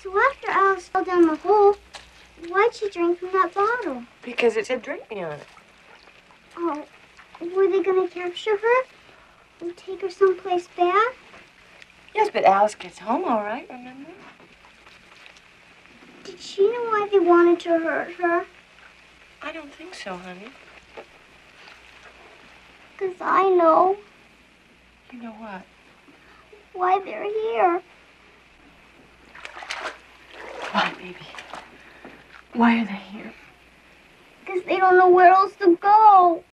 So after Alice fell down the hole, why'd she drink from that bottle? Because it said drink me on it. Oh, were they gonna capture her? And take her someplace bad? Yes, but Alice gets home all right, remember? Did she know why they wanted to hurt her? I don't think so, honey. 'Cause I know. You know what? Why they're here. Why, baby? Why are they here? 'Cause they don't know where else to go.